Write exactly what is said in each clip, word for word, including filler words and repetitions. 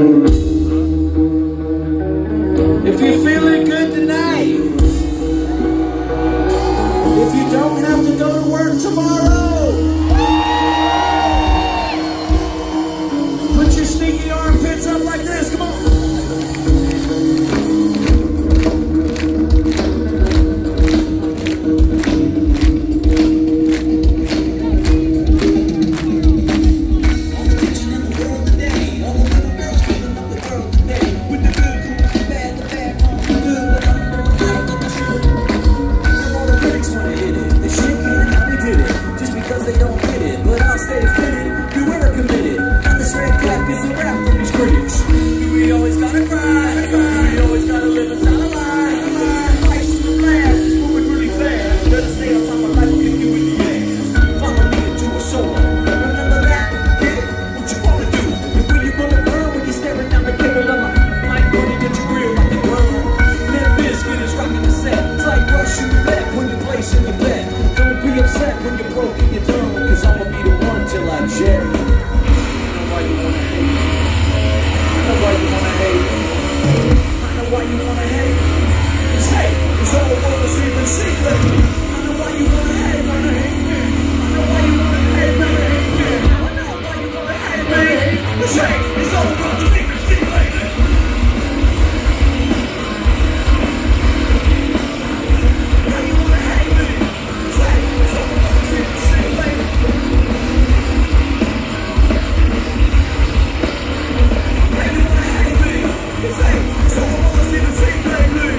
If you're feeling good tonight, if you don't have to go to work tomorrow, put your stinky armpits up like this, come on. We always gotta cry, we always gotta live inside a lie. Life's too fast, it's moving really fast. Better stay on top of life, will kick you in the ass. Follow me into a soul. Remember that? Yeah, what you wanna do? And when you gonna burn when you're staring down the cable of my mic, gonna get you real like a gun. Limp Bizkit is rocking the set. It's like rush you back when you place in your bed. Don't be upset when you're broke and you're done, cause I'ma be the one till I jet. I know why you wanna hate. I know why you wanna hate. I know why you wanna hate. It's hate. It's all the world is even secret. I know why you wanna hate, wanna hate me. I know why you wanna hate, wanna hate me. I know why you wanna hate me. It's hate. It's all the world is even secret. Why you wanna hate me? It's hate. It's all the world is even secret. It's hate, so I wanna see the same thing.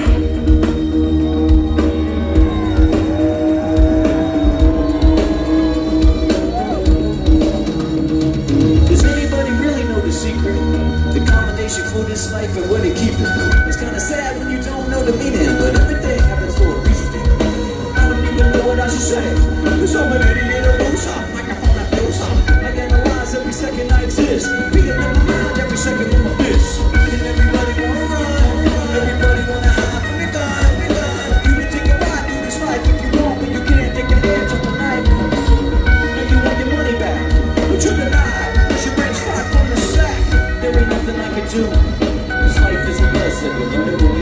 Does anybody really know the secret? The combination for this life and where to keep it. It's kinda sad when you don't know the meaning, but everything happens for a reason. I don't even know what I should say, cause I'm an idiot or loser. Microphone I feel something. I analyze every second I exist. Beating in my mind every second of my fist. And everybody wanna run, everybody wanna hide from the gun, the gun. You can take a ride through this life if you want, but you can't take your hands off the knife. Now you want your money back, but you're denied. Cause your brain's fried from the sack. There ain't nothing I can do. This life is a lesson, you learn it.